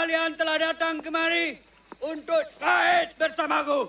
kalian telah datang kemari untuk syahid bersamaku.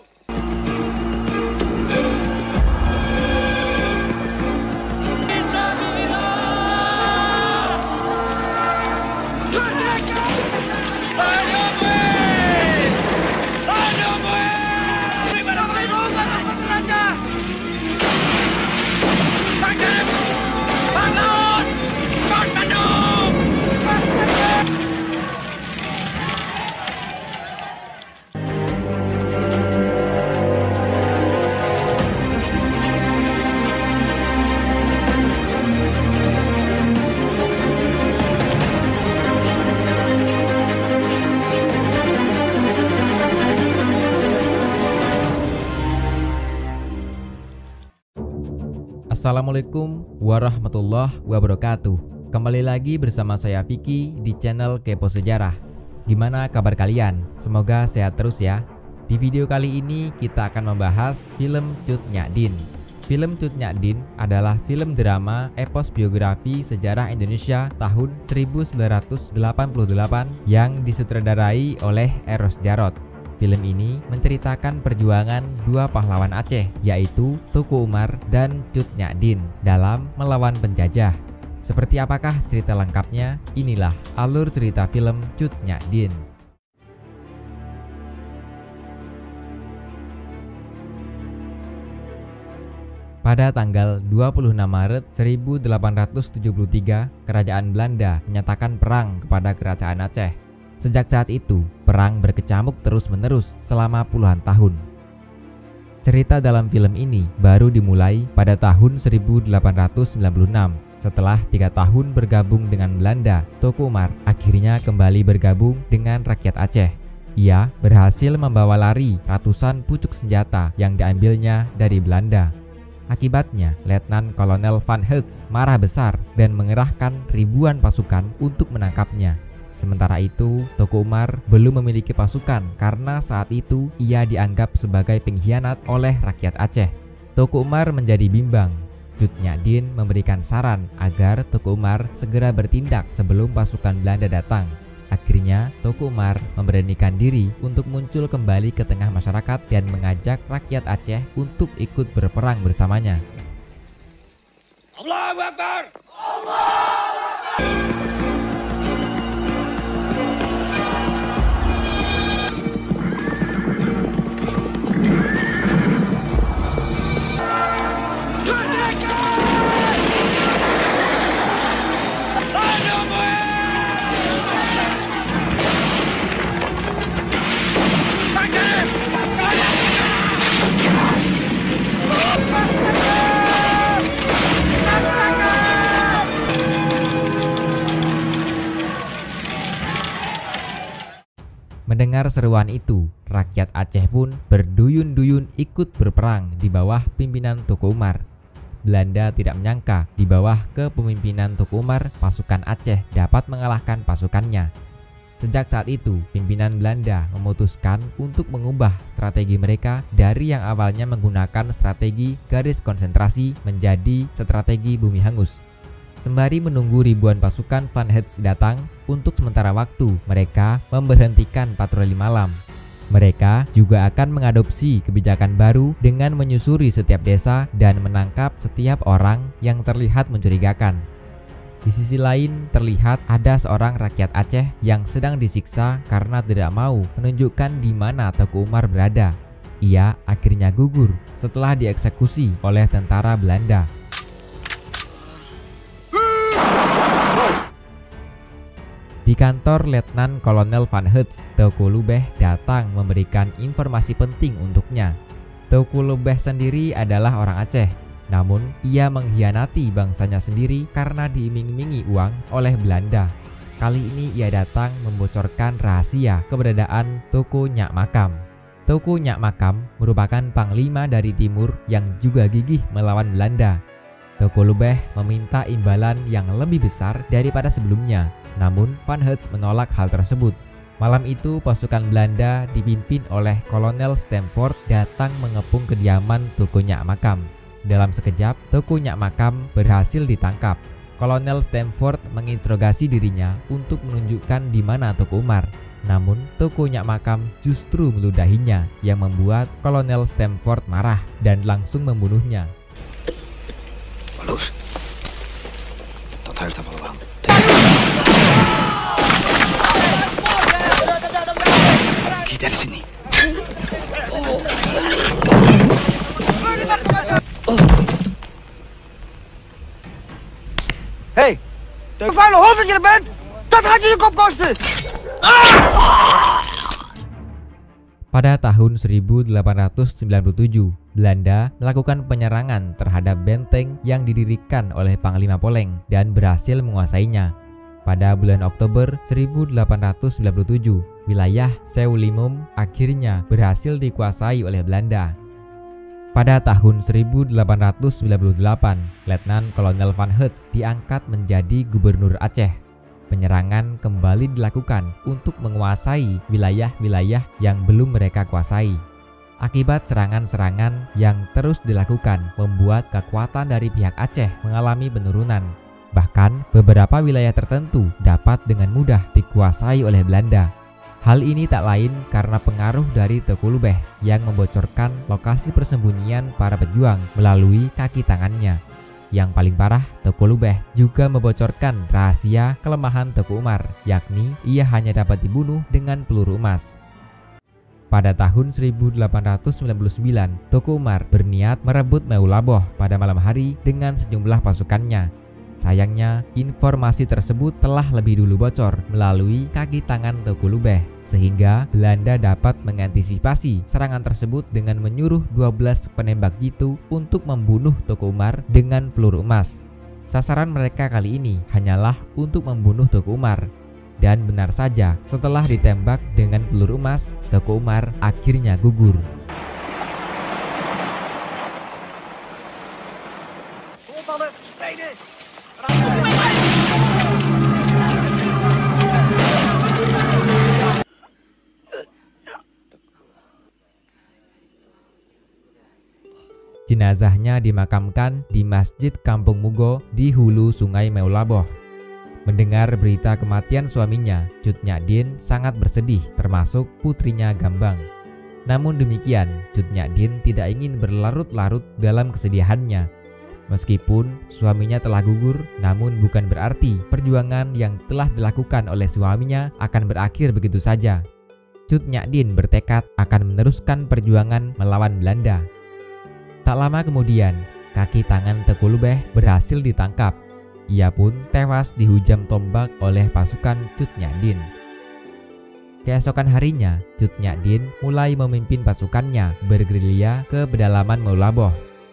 Assalamualaikum warahmatullahi wabarakatuh. Kembali lagi bersama saya Vicky di channel Kepo Sejarah. Gimana kabar kalian? Semoga sehat terus ya. Di video kali ini kita akan membahas film Cut Nyak Dien. Film Cut Nyak Dien adalah film drama epos biografi sejarah Indonesia tahun 1988 yang disutradarai oleh Eros Djarot. Film ini menceritakan perjuangan dua pahlawan Aceh, yaitu Teuku Umar dan Cut Nyak Dien dalam melawan penjajah. Seperti apakah cerita lengkapnya? Inilah alur cerita film Cut Nyak Dien. Pada tanggal 26 Maret 1873, Kerajaan Belanda menyatakan perang kepada Kerajaan Aceh. Sejak saat itu, perang berkecamuk terus-menerus selama puluhan tahun. Cerita dalam film ini baru dimulai pada tahun 1896. Setelah 3 tahun bergabung dengan Belanda, Teuku Umar akhirnya kembali bergabung dengan rakyat Aceh. Ia berhasil membawa lari ratusan pucuk senjata yang diambilnya dari Belanda. Akibatnya, Letnan Kolonel Van Heets marah besar dan mengerahkan ribuan pasukan untuk menangkapnya. Sementara itu, Teuku Umar belum memiliki pasukan karena saat itu ia dianggap sebagai pengkhianat oleh rakyat Aceh. Teuku Umar menjadi bimbang. Cut Nyak Dien memberikan saran agar Teuku Umar segera bertindak sebelum pasukan Belanda datang. Akhirnya, Teuku Umar memberanikan diri untuk muncul kembali ke tengah masyarakat dan mengajak rakyat Aceh untuk ikut berperang bersamanya. Allahu Akbar! Allahu Akbar! Mendengar seruan itu, rakyat Aceh pun berduyun-duyun ikut berperang di bawah pimpinan Teuku Umar. Belanda tidak menyangka di bawah kepemimpinan Teuku Umar, pasukan Aceh dapat mengalahkan pasukannya. Sejak saat itu, pimpinan Belanda memutuskan untuk mengubah strategi mereka dari yang awalnya menggunakan strategi garis konsentrasi menjadi strategi bumi hangus. Sembari menunggu ribuan pasukan Van Heets datang, untuk sementara waktu mereka memberhentikan patroli malam. Mereka juga akan mengadopsi kebijakan baru dengan menyusuri setiap desa dan menangkap setiap orang yang terlihat mencurigakan. Di sisi lain, terlihat ada seorang rakyat Aceh yang sedang disiksa karena tidak mau menunjukkan di mana Teuku Umar berada. Ia akhirnya gugur setelah dieksekusi oleh tentara Belanda. Di kantor Letnan Kolonel Van Heets, Teuku Lubeh datang memberikan informasi penting untuknya. Teuku Lubeh sendiri adalah orang Aceh, namun ia mengkhianati bangsanya sendiri karena diiming-imingi uang oleh Belanda. Kali ini ia datang membocorkan rahasia keberadaan Teuku Nyak Makam. Teuku Nyak Makam merupakan panglima dari timur yang juga gigih melawan Belanda. Teuku Lubeh meminta imbalan yang lebih besar daripada sebelumnya. Namun, Van Heets menolak hal tersebut. Malam itu, pasukan Belanda dipimpin oleh Kolonel Stamford datang mengepung kediaman Teuku Nyak Makam. Dalam sekejap, Teuku Nyak Makam berhasil ditangkap. Kolonel Stamford menginterogasi dirinya untuk menunjukkan di mana Teuku Umar. Namun, toko Nyak Makam justru meludahinya yang membuat Kolonel Stamford marah dan langsung membunuhnya. Bagus. Dat huis daar wel aan. Pergi dari sini. Hey, de vuile hond dat je er bent, dat gaat je kop kosten. Pada tahun 1897, Belanda melakukan penyerangan terhadap benteng yang didirikan oleh Panglima Poleng dan berhasil menguasainya. Pada bulan Oktober 1897, wilayah Seulimum akhirnya berhasil dikuasai oleh Belanda. Pada tahun 1898, Letnan Kolonel Van Heets diangkat menjadi gubernur Aceh. Penyerangan kembali dilakukan untuk menguasai wilayah-wilayah yang belum mereka kuasai. Akibat serangan-serangan yang terus dilakukan membuat kekuatan dari pihak Aceh mengalami penurunan. Bahkan beberapa wilayah tertentu dapat dengan mudah dikuasai oleh Belanda. Hal ini tak lain karena pengaruh dari Teuku Lubeh yang membocorkan lokasi persembunyian para pejuang melalui kaki tangannya. Yang paling parah, Teuku Lubeh juga membocorkan rahasia kelemahan Teuku Umar, yakni ia hanya dapat dibunuh dengan peluru emas. Pada tahun 1899, Teuku Umar berniat merebut Meulaboh pada malam hari dengan sejumlah pasukannya. Sayangnya, informasi tersebut telah lebih dulu bocor melalui kaki tangan Teuku Lubeh, sehingga Belanda dapat mengantisipasi serangan tersebut dengan menyuruh 12 penembak jitu untuk membunuh Teuku Umar dengan peluru emas. Sasaran mereka kali ini hanyalah untuk membunuh Teuku Umar. Dan benar saja, setelah ditembak dengan peluru emas, Teuku Umar akhirnya gugur. Jenazahnya dimakamkan di Masjid Kampung Mugo di hulu Sungai Meulaboh. Mendengar berita kematian suaminya, Cut Nyak Dien sangat bersedih, termasuk putrinya Gambang. Namun demikian, Cut Nyak Dien tidak ingin berlarut-larut dalam kesedihannya. Meskipun suaminya telah gugur, namun bukan berarti perjuangan yang telah dilakukan oleh suaminya akan berakhir begitu saja. Cut Nyak Dien bertekad akan meneruskan perjuangan melawan Belanda. Tak lama kemudian, kaki tangan Teuku Lubeh berhasil ditangkap. Ia pun tewas dihujam tombak oleh pasukan Cut Nyak Dien. Keesokan harinya, Cut Nyak Dien mulai memimpin pasukannya bergerilya ke pedalaman Meulaboh.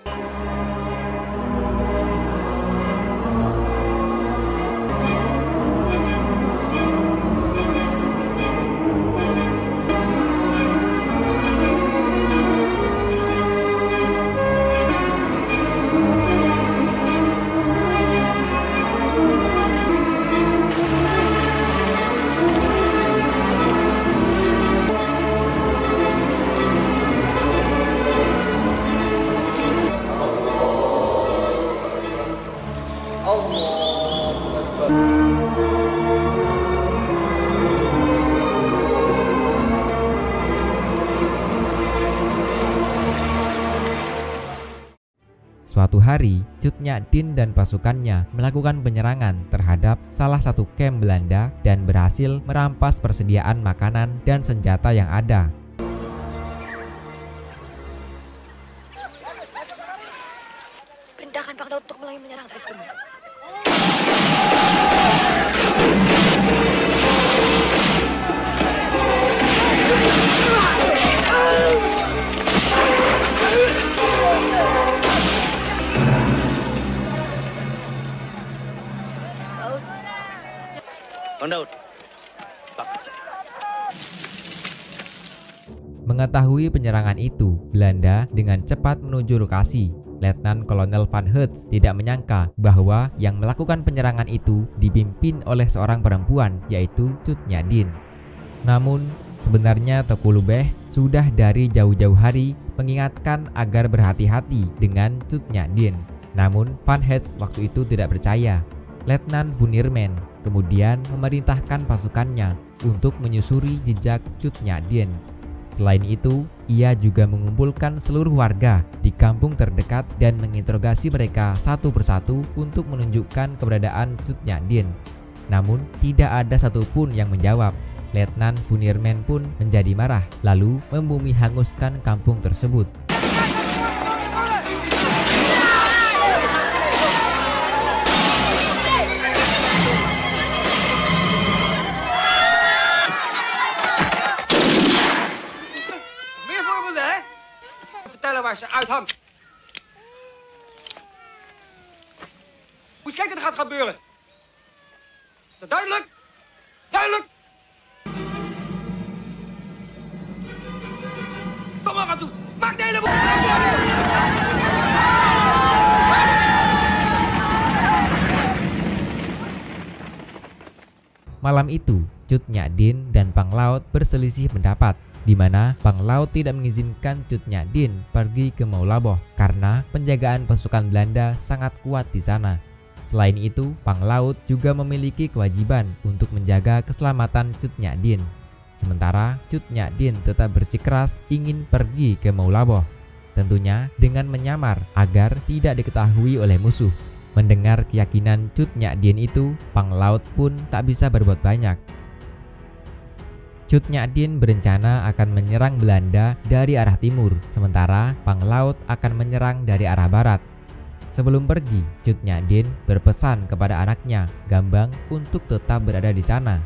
Suatu hari, Cut Nyak Dien dan pasukannya melakukan penyerangan terhadap salah satu kamp Belanda dan berhasil merampas persediaan makanan dan senjata yang ada. Perintahkan Pak Daud untuk mulai menyerang rifle. Daud. Mengetahui penyerangan itu, Belanda dengan cepat menuju lokasi. Letnan Kolonel Van Heets tidak menyangka bahwa yang melakukan penyerangan itu dipimpin oleh seorang perempuan, yaitu Cut Nyak Dien. Namun, sebenarnya Teuku Lubeh sudah dari jauh-jauh hari mengingatkan agar berhati-hati dengan Cut Nyak Dien. Namun, Van Heets waktu itu tidak percaya. Letnan Van Nierman kemudian memerintahkan pasukannya untuk menyusuri jejak Cut Nyak Dien. Selain itu, ia juga mengumpulkan seluruh warga di kampung terdekat dan menginterogasi mereka satu persatu untuk menunjukkan keberadaan Cut Nyak Dien. Namun, tidak ada satupun yang menjawab. Letnan Funirman pun menjadi marah, lalu membumi hanguskan kampung tersebut. Vertellen waar ze uithangt. Moet eens kijken wat er gaat gebeuren. Is dat duidelijk? Duidelijk! Kom maar aan toe. Maak de hele boel! Malam itu, Cut Nyak Dien dan Panglaut berselisih pendapat, di mana Panglaut tidak mengizinkan Cut Nyak Dien pergi ke Maulaboh karena penjagaan pasukan Belanda sangat kuat di sana. Selain itu, Panglaut juga memiliki kewajiban untuk menjaga keselamatan Cut Nyak Dien. Sementara Cut Nyak Dien tetap bersikeras ingin pergi ke Maulaboh, tentunya dengan menyamar agar tidak diketahui oleh musuh. Mendengar keyakinan Cut Nyak Dien itu, Panglaut pun tak bisa berbuat banyak. Cut Nyak Dien berencana akan menyerang Belanda dari arah timur, sementara Panglaut akan menyerang dari arah barat. Sebelum pergi, Cut Nyak Dien berpesan kepada anaknya, Gambang, untuk tetap berada di sana.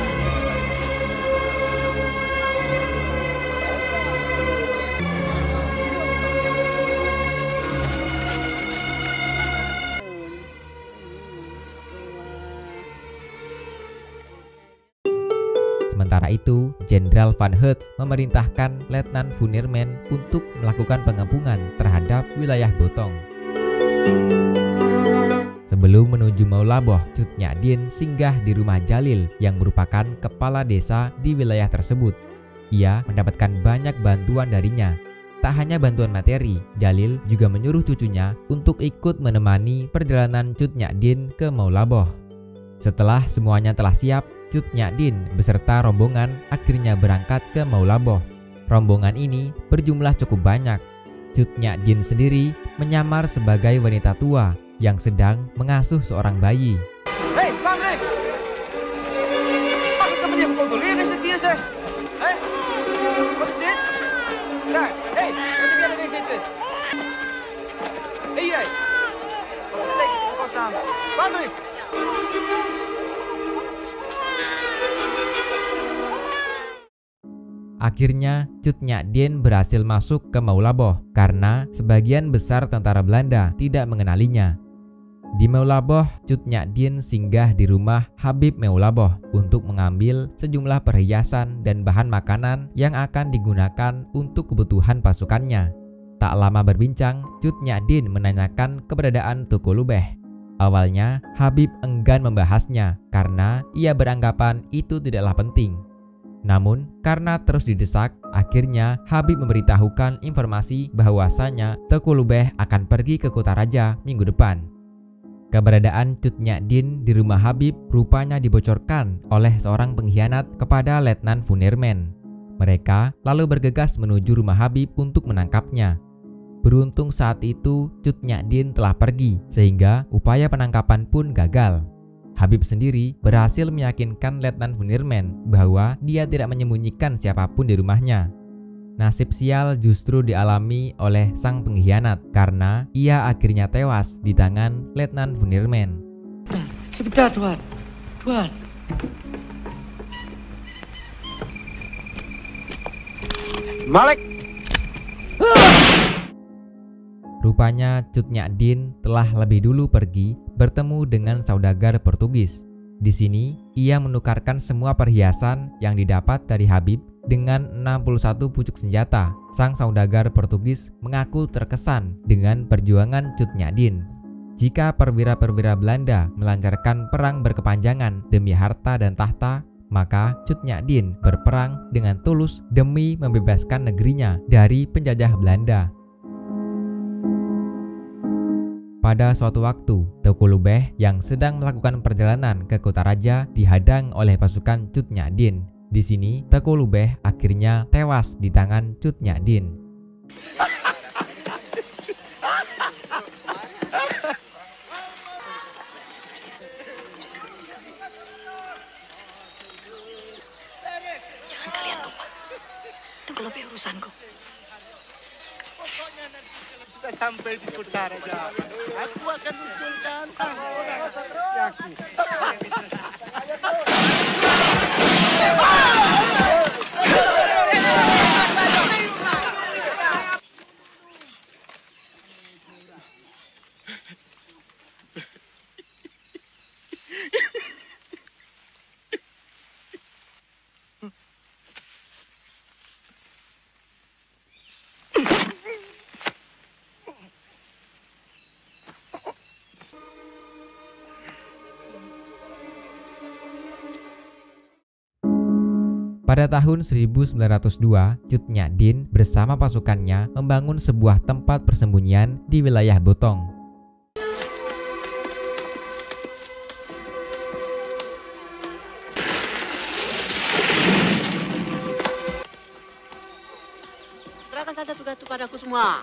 Sementara itu, Jenderal Van Heut memerintahkan Letnan Funirman untuk melakukan pengepungan terhadap wilayah Botong. Sebelum menuju Maulaboh, Cut Nyak Dien singgah di rumah Jalil yang merupakan kepala desa di wilayah tersebut. Ia mendapatkan banyak bantuan darinya. Tak hanya bantuan materi, Jalil juga menyuruh cucunya untuk ikut menemani perjalanan Cut Nyak Dien ke Maulaboh. Setelah semuanya telah siap, Cut Nyak Dien beserta rombongan akhirnya berangkat ke Maulaboh. Rombongan ini berjumlah cukup banyak. Cut Nyak Dien sendiri menyamar sebagai wanita tua yang sedang mengasuh seorang bayi. Hé, Frankrijk! Mag ik dat meneer controleren? Is dit hier, zeg? Hé? Wat is dit? Daar, hé, wat heb jij erin zitten? Hé, jij! Wat betekent het vaststaan? Frankrijk! Akhirnya, Cut Nyak Dien berhasil masuk ke Maulaboh karena sebagian besar tentara Belanda tidak mengenalinya. Di Maulaboh, Cut Nyak Dien singgah di rumah Habib Maulaboh untuk mengambil sejumlah perhiasan dan bahan makanan yang akan digunakan untuk kebutuhan pasukannya. Tak lama berbincang, Cut Nyak Dien menanyakan keberadaan Tuku Lubeh. Awalnya, Habib enggan membahasnya karena ia beranggapan itu tidaklah penting. Namun, karena terus didesak, akhirnya Habib memberitahukan informasi bahwasanya Tuku Lubeh akan pergi ke Kota Raja minggu depan. Keberadaan Cut Nyak Dien di rumah Habib rupanya dibocorkan oleh seorang pengkhianat kepada Letnan Funirman. Mereka lalu bergegas menuju rumah Habib untuk menangkapnya. Beruntung saat itu Cut Nyak Dien telah pergi, sehingga upaya penangkapan pun gagal. Habib sendiri berhasil meyakinkan Letnan Funirman bahwa dia tidak menyembunyikan siapapun di rumahnya. Nasib sial justru dialami oleh sang pengkhianat karena ia akhirnya tewas di tangan Letnan Funirman. Sebentar, Tuan. Tuan. Malik! Rupanya Cut Nyak Dien telah lebih dulu pergi bertemu dengan saudagar Portugis. Di sini, ia menukarkan semua perhiasan yang didapat dari Habib dengan 61 pucuk senjata. Sang saudagar Portugis mengaku terkesan dengan perjuangan Cut Nyak Dien. Jika perwira-perwira Belanda melancarkan perang berkepanjangan demi harta dan tahta, maka Cut Nyak Dien berperang dengan tulus demi membebaskan negerinya dari penjajah Belanda. Pada suatu waktu, Teuku Lubeh yang sedang melakukan perjalanan ke kota raja dihadang oleh pasukan Cut Nyak Dien. Di sini, Teuku Lubeh akhirnya tewas di tangan Cut Nyak Dien. Jangan kalian lupa. Teuku Lubeh urusanku. Pokoknya nanti kalau sudah sampai di kota raja, aku akan usulkan orang seperti aku. Pada tahun 1902, Cut Nyak Dien bersama pasukannya membangun sebuah tempat persembunyian di wilayah Botong. Serahkan saja tugas itu padaku semua.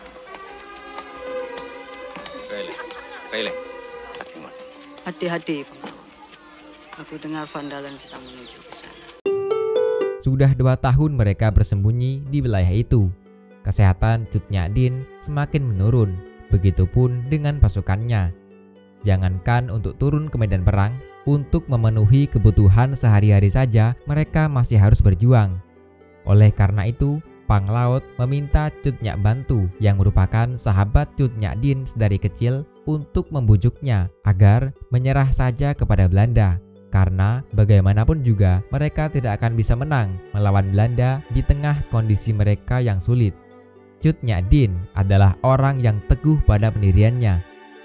Rele. Hati-hati, pengawal. Aku dengar Vandalan sedang menuju ke sana. Sudah 2 tahun mereka bersembunyi di wilayah itu. Kesehatan Cut Nyak Dien semakin menurun, begitupun dengan pasukannya. Jangankan untuk turun ke medan perang, untuk memenuhi kebutuhan sehari-hari saja mereka masih harus berjuang. Oleh karena itu, Panglaut meminta Cut Nyak Bantu yang merupakan sahabat Cut Nyak Dien dari kecil untuk membujuknya agar menyerah saja kepada Belanda. Karena bagaimanapun juga mereka tidak akan bisa menang melawan Belanda di tengah kondisi mereka yang sulit. Cut Nyak Dien adalah orang yang teguh pada pendiriannya.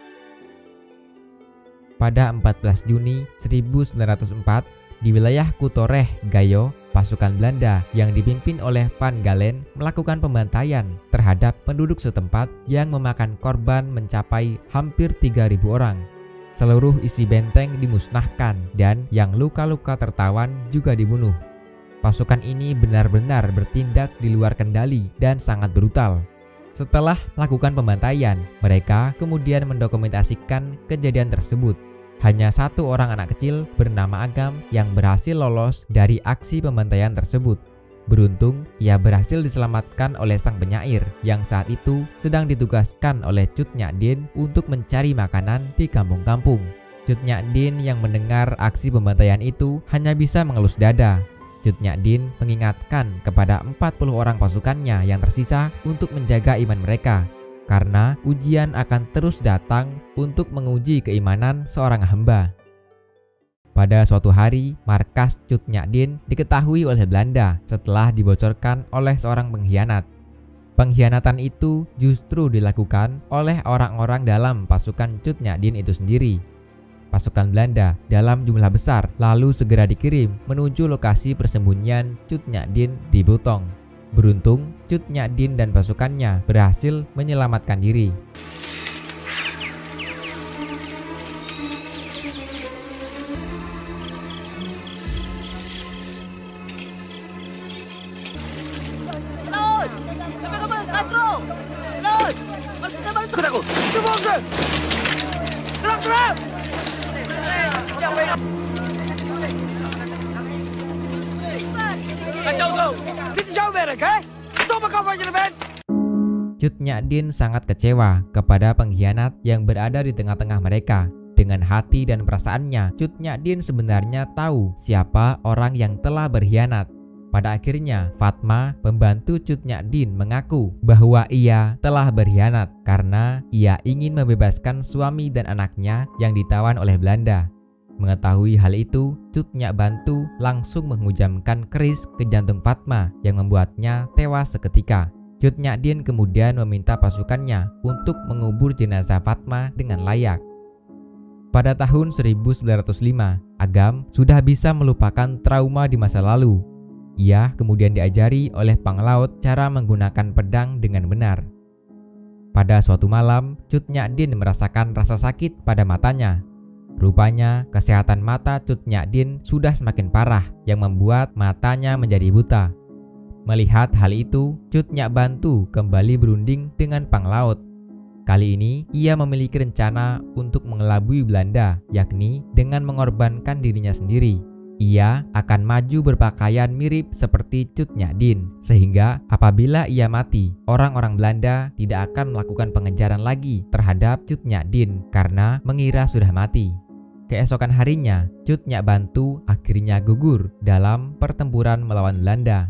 Pada 14 Juni 1904, di wilayah Kutoreh, Gayo, pasukan Belanda yang dipimpin oleh Van Galen melakukan pembantaian terhadap penduduk setempat yang memakan korban mencapai hampir 3.000 orang. Seluruh isi benteng dimusnahkan dan yang luka-luka tertawan juga dibunuh. Pasukan ini benar-benar bertindak di luar kendali dan sangat brutal. Setelah melakukan pembantaian, mereka kemudian mendokumentasikan kejadian tersebut. Hanya 1 orang anak kecil bernama Agam yang berhasil lolos dari aksi pembantaian tersebut. Beruntung, ia berhasil diselamatkan oleh sang penyair yang saat itu sedang ditugaskan oleh Cut Nyak Dien untuk mencari makanan di kampung-kampung. Cut Nyak Dien yang mendengar aksi pembantaian itu hanya bisa mengelus dada. Cut Nyak Dien mengingatkan kepada 40 orang pasukannya yang tersisa untuk menjaga iman mereka, karena ujian akan terus datang untuk menguji keimanan seorang hamba. Pada suatu hari, markas Cut Nyak Dien diketahui oleh Belanda setelah dibocorkan oleh seorang pengkhianat. Pengkhianatan itu justru dilakukan oleh orang-orang dalam pasukan Cut Nyak Dien itu sendiri. Pasukan Belanda dalam jumlah besar lalu segera dikirim menuju lokasi persembunyian Cut Nyak Dien di Botong. Beruntung, Cut Nyak Dien dan pasukannya berhasil menyelamatkan diri. Cut Nyak Dien sangat kecewa kepada pengkhianat yang berada di tengah-tengah mereka. Dengan hati dan perasaannya, Cut Nyak Dien sebenarnya tahu siapa orang yang telah berkhianat. Pada akhirnya, Fatma, pembantu Cut Nyak Dien, mengaku bahwa ia telah berkhianat karena ia ingin membebaskan suami dan anaknya yang ditawan oleh Belanda. Mengetahui hal itu, Cut Nyak Bantu langsung menghujamkan keris ke jantung Fatma yang membuatnya tewas seketika. Cut Nyak Dien kemudian meminta pasukannya untuk mengubur jenazah Fatma dengan layak. Pada tahun 1905, Agam sudah bisa melupakan trauma di masa lalu. Ia kemudian diajari oleh Panglaut cara menggunakan pedang dengan benar. Pada suatu malam, Cut Nyak Dien merasakan rasa sakit pada matanya. Rupanya, kesehatan mata Cut Nyak Dien sudah semakin parah yang membuat matanya menjadi buta. Melihat hal itu, Cut Nyak Bantu kembali berunding dengan Panglaut. Kali ini, ia memiliki rencana untuk mengelabui Belanda, yakni dengan mengorbankan dirinya sendiri. Ia akan maju berpakaian mirip seperti Cut Nyak Dien, sehingga apabila ia mati, orang-orang Belanda tidak akan melakukan pengejaran lagi terhadap Cut Nyak Dien karena mengira sudah mati. Keesokan harinya, Cut Nyak Bantu akhirnya gugur dalam pertempuran melawan Belanda.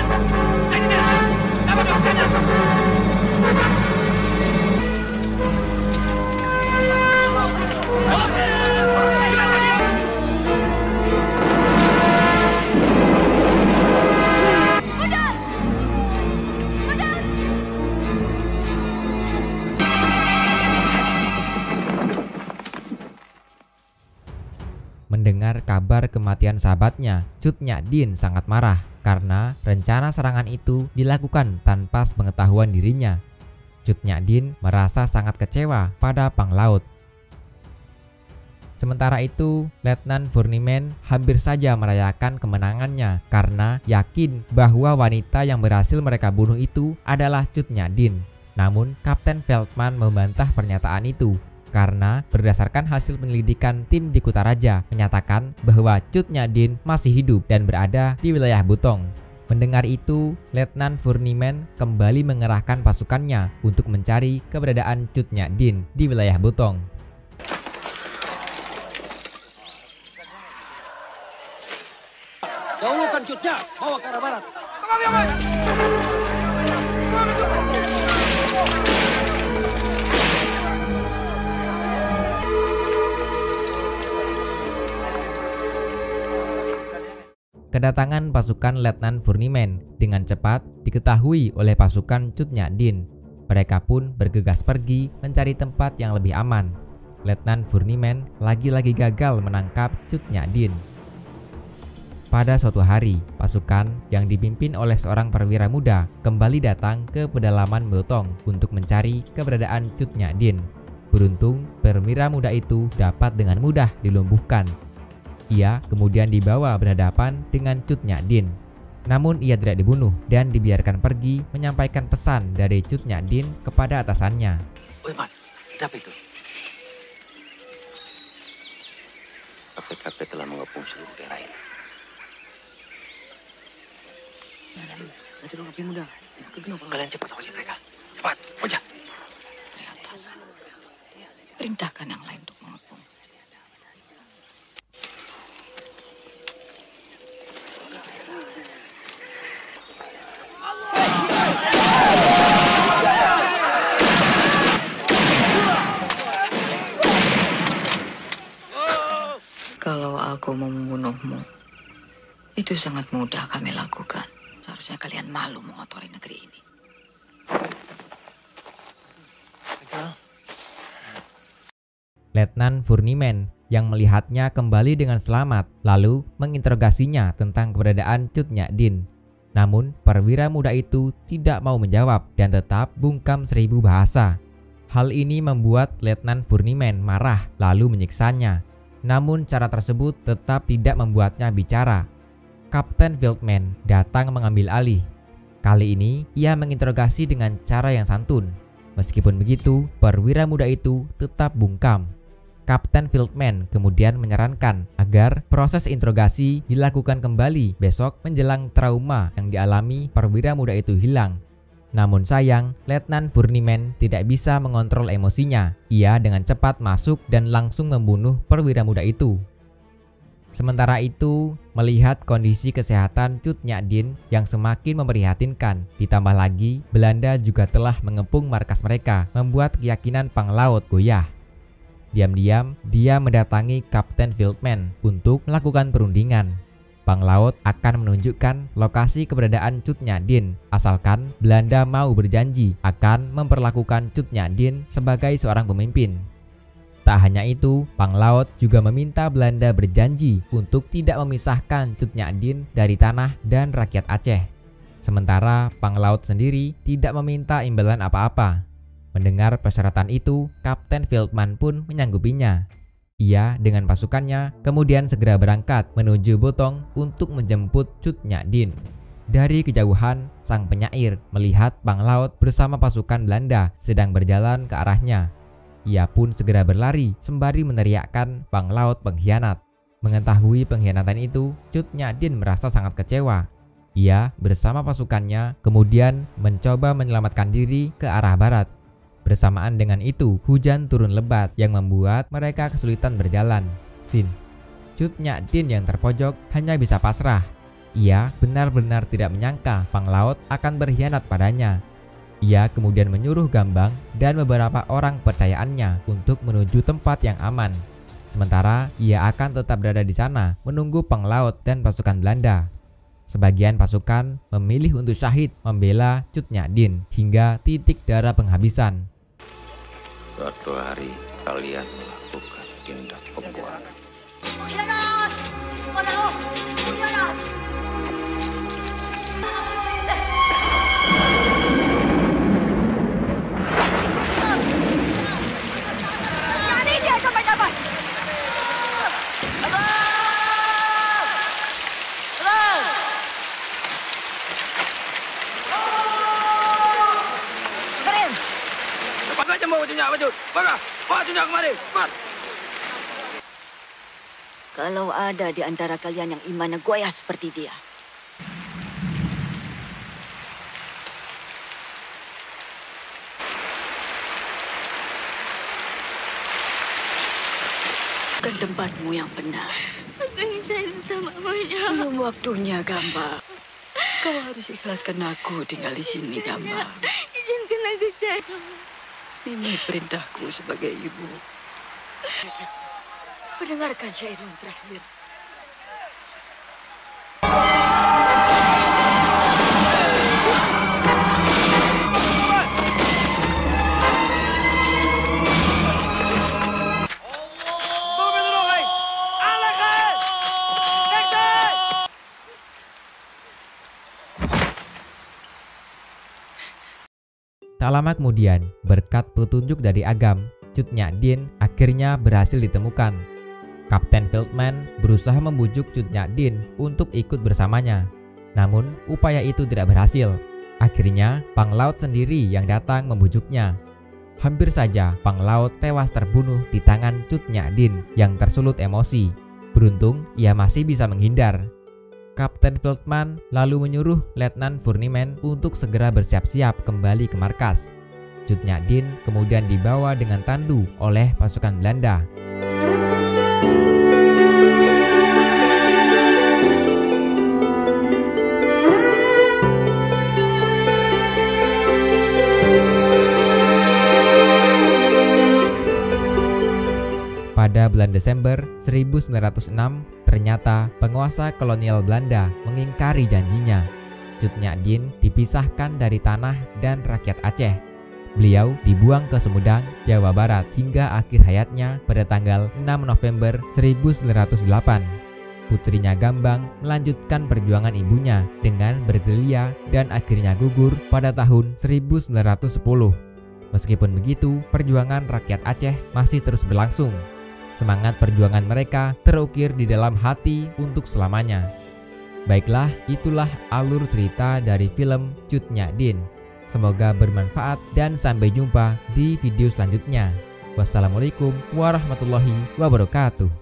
Mendengar kabar kematian sahabatnya, Cut Nyak Dien sangat marah karena rencana serangan itu dilakukan tanpa sepengetahuan dirinya. Cut Nyak Dien merasa sangat kecewa pada Panglaut. Sementara itu, Letnan Furniman hampir saja merayakan kemenangannya karena yakin bahwa wanita yang berhasil mereka bunuh itu adalah Cut Nyak Dien. Namun, Kapten Feldman membantah pernyataan itu karena berdasarkan hasil penyelidikan tim di Kutaraja menyatakan bahwa Cut Nyak Dien masih hidup dan berada di wilayah Butong. Mendengar itu, Letnan Furniman kembali mengerahkan pasukannya untuk mencari keberadaan Cut Nyak Dien di wilayah Butong. Dahulukan Cutnya, bawa ke arah barat. Kedatangan pasukan Letnan Furniman dengan cepat diketahui oleh pasukan Cut Nyak Dien. Mereka pun bergegas pergi mencari tempat yang lebih aman. Letnan Furniman lagi-lagi gagal menangkap Cut Nyak Dien. Pada suatu hari, pasukan yang dipimpin oleh seorang perwira muda kembali datang ke pedalaman Butong untuk mencari keberadaan Cut Nyak Dien. Beruntung, perwira muda itu dapat dengan mudah dilumpuhkan. Ia kemudian dibawa berhadapan dengan Cut Nyak Dien. Namun ia tidak dibunuh dan dibiarkan pergi menyampaikan pesan dari Cut Nyak Dien kepada atasannya. Oi Man, ada apa itu? KPKP telah mengepung seluruh daerah ini. Nanti dong api muda. Kalian cepat awasi mereka. Cepat, Oja. Perintahkan yang lain untuk mengepung. Kalau aku mau membunuhmu, itu sangat mudah kami lakukan. Seharusnya kalian malu mengotori negeri ini. Letnan Furniman yang melihatnya kembali dengan selamat lalu menginterogasinya tentang keberadaan Cut Nyak Dien. Namun perwira muda itu tidak mau menjawab dan tetap bungkam 1000 bahasa. Hal ini membuat Letnan Furniman marah lalu menyiksanya. Namun cara tersebut tetap tidak membuatnya bicara. Kapten Feldman datang mengambil alih. Kali ini ia menginterogasi dengan cara yang santun. Meskipun begitu, perwira muda itu tetap bungkam. Kapten Feldman kemudian menyarankan agar proses interogasi dilakukan kembali besok menjelang trauma yang dialami perwira muda itu hilang. Namun sayang, Letnan Furniman tidak bisa mengontrol emosinya. Ia dengan cepat masuk dan langsung membunuh perwira muda itu. Sementara itu, melihat kondisi kesehatan Cut Nyak Dien yang semakin memprihatinkan, ditambah lagi Belanda juga telah mengepung markas mereka, membuat keyakinan Panglaut goyah. Diam-diam, dia mendatangi Kapten Feldman untuk melakukan perundingan. Panglaut akan menunjukkan lokasi keberadaan Cut Nyak Dien, asalkan Belanda mau berjanji akan memperlakukan Cut Nyak Dien sebagai seorang pemimpin. Tak hanya itu, Panglaut juga meminta Belanda berjanji untuk tidak memisahkan Cut Nyak Dien dari tanah dan rakyat Aceh. Sementara Panglaut sendiri tidak meminta imbalan apa-apa. Mendengar persyaratan itu, Kapten Feldman pun menyanggupinya. Ia dengan pasukannya kemudian segera berangkat menuju Botong untuk menjemput Cut Nyak Dien. Dari kejauhan, sang penyair melihat Panglaut bersama pasukan Belanda sedang berjalan ke arahnya. Ia pun segera berlari sembari meneriakkan Panglaut pengkhianat. Mengetahui pengkhianatan itu, Cut Nyak Dien merasa sangat kecewa. Ia bersama pasukannya kemudian mencoba menyelamatkan diri ke arah barat. Bersamaan dengan itu, hujan turun lebat yang membuat mereka kesulitan berjalan. Cut Nyak Dien yang terpojok hanya bisa pasrah. Ia benar-benar tidak menyangka Panglaut akan berkhianat padanya. Ia kemudian menyuruh Gambang dan beberapa orang percayaannya untuk menuju tempat yang aman. Sementara ia akan tetap berada di sana menunggu Panglaut dan pasukan Belanda. Sebagian pasukan memilih untuk syahid membela Cut Nyak Dien hingga titik darah penghabisan. Suatu hari kalian melakukan tindak pembuangan. Kalau ada di antara kalian yang imannya goyah seperti dia, bukan tempatmu yang benar. Belum waktunya, Gamba. Kau harus ikhlaskan aku tinggal di sini, Gamba. Izinkan aku, Syekh. Ini perintahku sebagai ibu. Mendengarkan syair yang terakhir. Tak lama kemudian, berkat petunjuk dari Agam, Cut Nyak Dien akhirnya berhasil ditemukan. Kapten Feldman berusaha membujuk Cut Nyak Dien untuk ikut bersamanya. Namun, upaya itu tidak berhasil. Akhirnya, Panglaut sendiri yang datang membujuknya. Hampir saja Panglaut tewas terbunuh di tangan Cut Nyak Dien yang tersulut emosi. Beruntung, ia masih bisa menghindar. Kapten Feldman lalu menyuruh Letnan Furniman untuk segera bersiap-siap kembali ke markas. Cut Nyak Dien kemudian dibawa dengan tandu oleh pasukan Belanda. Pada bulan Desember 1906, ternyata penguasa kolonial Belanda mengingkari janjinya. Cut Nyak Dien dipisahkan dari tanah dan rakyat Aceh. Beliau dibuang ke Sumedang, Jawa Barat hingga akhir hayatnya pada tanggal 6 November 1908. Putrinya Gambang melanjutkan perjuangan ibunya dengan bergerilya dan akhirnya gugur pada tahun 1910. Meskipun begitu, perjuangan rakyat Aceh masih terus berlangsung. Semangat perjuangan mereka terukir di dalam hati untuk selamanya. Baiklah, itulah alur cerita dari film Cut Nyak Dien. Semoga bermanfaat dan sampai jumpa di video selanjutnya. Wassalamualaikum warahmatullahi wabarakatuh.